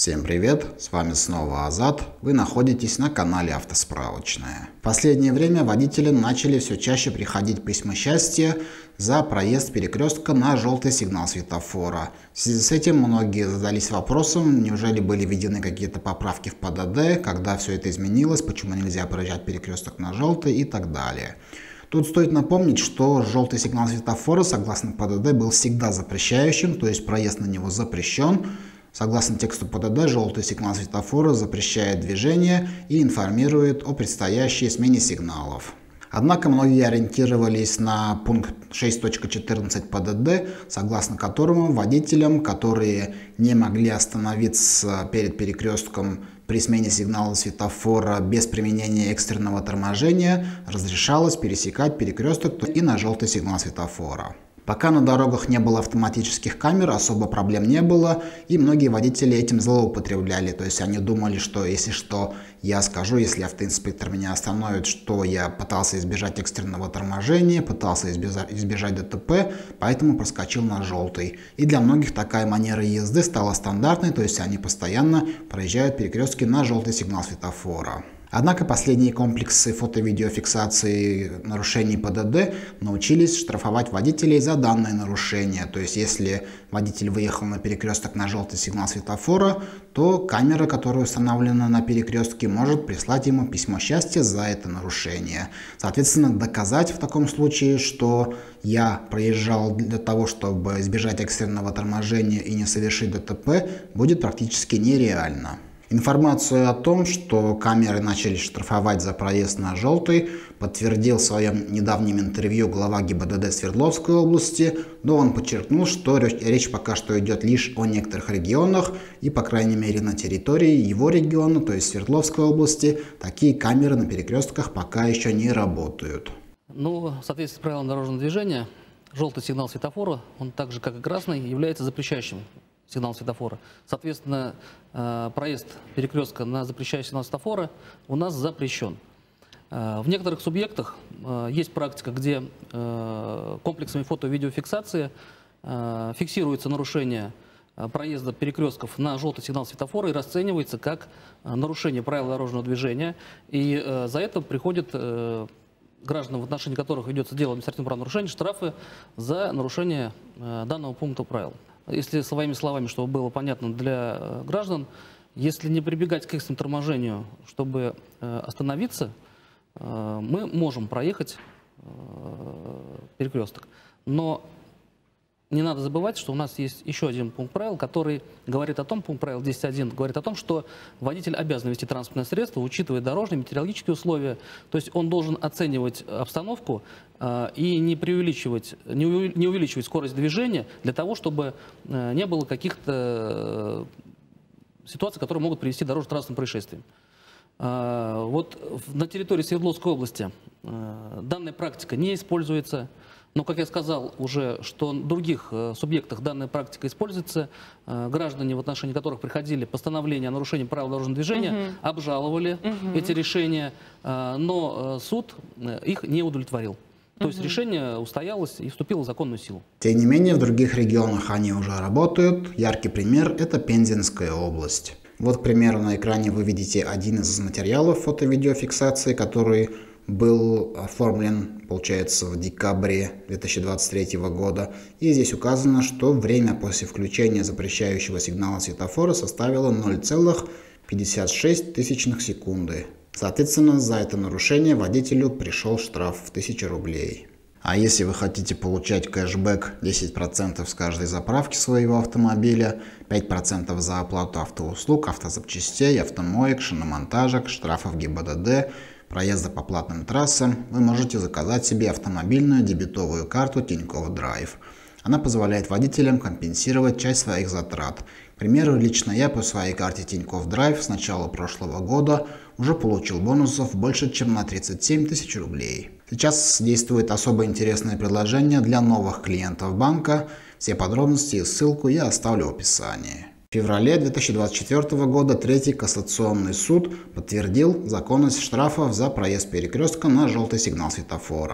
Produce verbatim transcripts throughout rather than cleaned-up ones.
Всем привет, с вами снова Азат, вы находитесь на канале Автосправочная. В последнее время водители начали все чаще приходить письма счастья за проезд перекрестка на желтый сигнал светофора. В связи с этим многие задались вопросом, неужели были введены какие-то поправки в ПДД, когда все это изменилось, почему нельзя проезжать перекресток на желтый и так далее. Тут стоит напомнить, что желтый сигнал светофора, согласно ПДД, был всегда запрещающим, то есть проезд на него запрещен. Согласно тексту ПДД, желтый сигнал светофора запрещает движение и информирует о предстоящей смене сигналов. Однако многие ориентировались на пункт шесть точка четырнадцать ПДД, согласно которому водителям, которые не могли остановиться перед перекрестком при смене сигнала светофора без применения экстренного торможения, разрешалось пересекать перекресток и на желтый сигнал светофора. Пока на дорогах не было автоматических камер, особо проблем не было, и многие водители этим злоупотребляли. То есть они думали, что если что, я скажу, если автоинспектор меня остановит, что я пытался избежать экстренного торможения, пытался избежать, избежать ДТП, поэтому проскочил на желтый. И для многих такая манера езды стала стандартной, то есть они постоянно проезжают перекрестки на желтый сигнал светофора. Однако последние комплексы фото-видеофиксации нарушений ПДД научились штрафовать водителей за данное нарушение. То есть если водитель выехал на перекресток на желтый сигнал светофора, то камера, которая установлена на перекрестке, может прислать ему письмо счастья за это нарушение. Соответственно, доказать в таком случае, что я проезжал для того, чтобы избежать экстренного торможения и не совершить ДТП, будет практически нереально. Информацию о том, что камеры начали штрафовать за проезд на желтый, подтвердил в своем недавнем интервью глава ГИБДД Свердловской области, но он подчеркнул, что речь пока что идет лишь о некоторых регионах, и по крайней мере на территории его региона, то есть Свердловской области, такие камеры на перекрестках пока еще не работают. Ну, в соответствии с правилам дорожного движения, желтый сигнал светофора, он так же как и красный, является запрещающим сигнал светофора. Соответственно, проезд перекрестка на запрещающий сигнал светофора у нас запрещен. В некоторых субъектах есть практика, где комплексами фото-видеофиксации фиксируется нарушение проезда перекрестков на желтый сигнал светофора и расценивается как нарушение правил дорожного движения. И за это приходят гражданам, в отношении которых ведется дело о административном правонарушении, штрафы за нарушение данного пункта правил. Если своими словами, чтобы было понятно для граждан, если не прибегать к экстренному торможению, чтобы остановиться, мы можем проехать перекресток. Но не надо забывать, что у нас есть еще один пункт правил, который говорит о том, пункт правил десять точка один говорит о том, что водитель обязан вести транспортное средство, учитывая дорожные, метеорологические условия. То есть он должен оценивать обстановку э, и не преувеличивать, не, у, не увеличивать скорость движения для того, чтобы э, не было каких-то э, ситуаций, которые могут привести к дорожно-транспортным происшествиям. Э, вот на территории Свердловской области э, данная практика не используется. Но, как я сказал уже, что в других э, субъектах данная практика используется, э, граждане, в отношении которых приходили постановления о нарушении правил дорожного движения, uh-huh. обжаловали uh-huh. эти решения, э, но э, суд э, их не удовлетворил. То uh-huh. есть решение устоялось и вступило в законную силу. Тем не менее, в других регионах они уже работают. Яркий пример – это Пензенская область. Вот, к примеру, на экране вы видите один из материалов фото-видеофиксации, который был оформлен, получается, в декабре две тысячи двадцать третьего года. И здесь указано, что время после включения запрещающего сигнала светофора составило ноль целых пятьдесят шесть тысячных секунды. Соответственно, за это нарушение водителю пришел штраф в тысячу рублей. А если вы хотите получать кэшбэк десять процентов с каждой заправки своего автомобиля, пять процентов за оплату автоуслуг, автозапчастей, автомоек, шиномонтажек, штрафов ГИБДД, проезда по платным трассам, вы можете заказать себе автомобильную дебетовую карту Тинькофф Драйв. Она позволяет водителям компенсировать часть своих затрат. К примеру, лично я по своей карте Тинькофф Драйв с начала прошлого года уже получил бонусов больше, чем на тридцать семь тысяч рублей. Сейчас действует особо интересное предложение для новых клиентов банка. Все подробности и ссылку я оставлю в описании. В феврале две тысячи двадцать четвёртого года Третий кассационный суд подтвердил законность штрафов за проезд перекрестка на желтый сигнал светофора.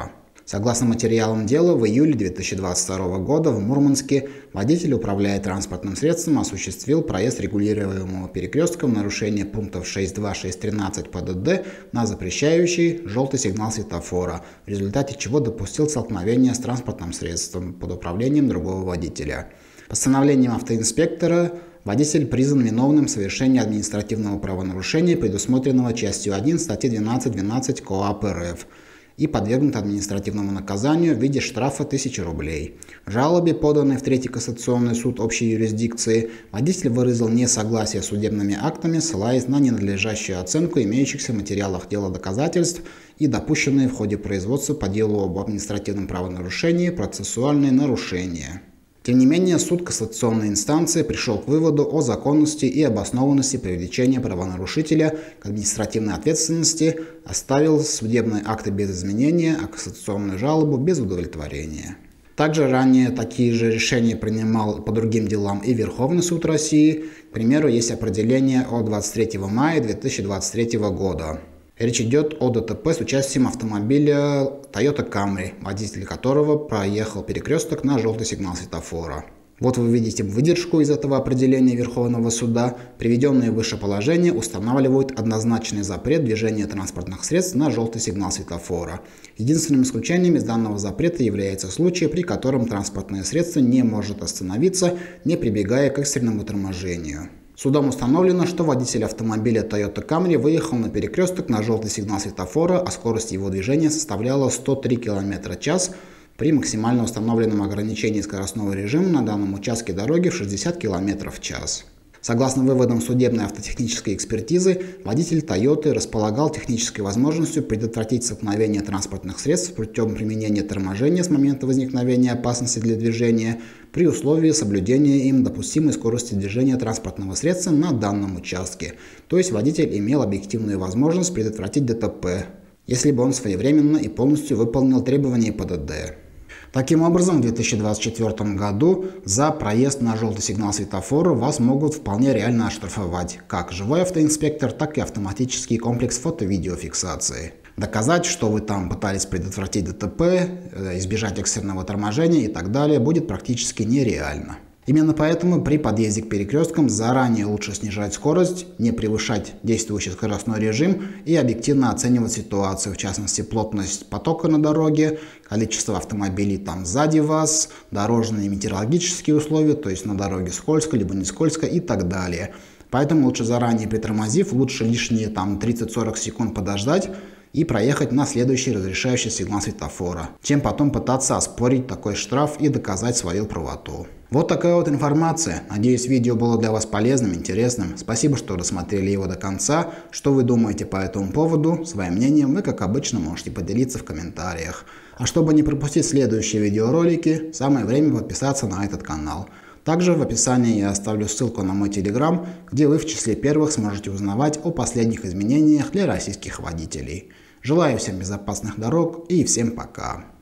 Согласно материалам дела, в июле две тысячи двадцать второго года в Мурманске водитель, управляя транспортным средством, осуществил проезд регулируемого перекрестка в нарушение пунктов шесть два шесть тринадцать ПДД на запрещающий желтый сигнал светофора, в результате чего допустил столкновение с транспортным средством под управлением другого водителя. Постановлением автоинспектора водитель признан виновным в совершении административного правонарушения, предусмотренного частью один статьи двенадцать двенадцать КоАП РФ, и подвергнут административному наказанию в виде штрафа тысячи рублей. В жалобе, поданной в Третий кассационный суд общей юрисдикции, водитель выразил несогласие с судебными актами, ссылаясь на ненадлежащую оценку имеющихся в материалах дела доказательств и допущенные в ходе производства по делу об административном правонарушении процессуальные нарушения. Тем не менее, суд кассационной инстанции пришел к выводу о законности и обоснованности привлечения правонарушителя к административной ответственности, оставил судебные акты без изменения, а кассационную жалобу без удовлетворения. Также ранее такие же решения принимал по другим делам и Верховный суд России. К примеру, есть определение от двадцать третьего мая две тысячи двадцать третьего года. Речь идет о ДТП с участием автомобиля Toyota Camry, водитель которого проехал перекресток на желтый сигнал светофора. Вот вы видите выдержку из этого определения Верховного суда. Приведенные выше положения устанавливают однозначный запрет движения транспортных средств на желтый сигнал светофора. Единственным исключением из данного запрета является случай, при котором транспортное средство не может остановиться, не прибегая к экстренному торможению. Судом установлено, что водитель автомобиля Toyota Camry выехал на перекресток на желтый сигнал светофора, а скорость его движения составляла сто три километра в час при максимально установленном ограничении скоростного режима на данном участке дороги в шестьдесят километров в час. Согласно выводам судебной автотехнической экспертизы, водитель Toyota располагал технической возможностью предотвратить столкновение транспортных средств путем применения торможения с момента возникновения опасности для движения при условии соблюдения им допустимой скорости движения транспортного средства на данном участке. То есть водитель имел объективную возможность предотвратить ДТП, если бы он своевременно и полностью выполнил требования ПДД. Таким образом, в две тысячи двадцать четвёртом году за проезд на желтый сигнал светофора вас могут вполне реально оштрафовать как живой автоинспектор, так и автоматический комплекс фото-видеофиксации. Доказать, что вы там пытались предотвратить ДТП, избежать экстренного торможения и так далее, будет практически нереально. Именно поэтому при подъезде к перекресткам заранее лучше снижать скорость, не превышать действующий скоростной режим и объективно оценивать ситуацию, в частности плотность потока на дороге, количество автомобилей там сзади вас, дорожные и метеорологические условия, то есть на дороге скользко либо не скользко и так далее. Поэтому лучше заранее притормозив, лучше лишние там тридцать-сорок секунд подождать и проехать на следующий разрешающий сигнал светофора, чем потом пытаться оспорить такой штраф и доказать свою правоту. Вот такая вот информация. Надеюсь, видео было для вас полезным, интересным. Спасибо, что досмотрели его до конца. Что вы думаете по этому поводу? Своим мнением вы, как обычно, можете поделиться в комментариях. А чтобы не пропустить следующие видеоролики, самое время подписаться на этот канал. Также в описании я оставлю ссылку на мой телеграм, где вы в числе первых сможете узнавать о последних изменениях для российских водителей. Желаю всем безопасных дорог и всем пока.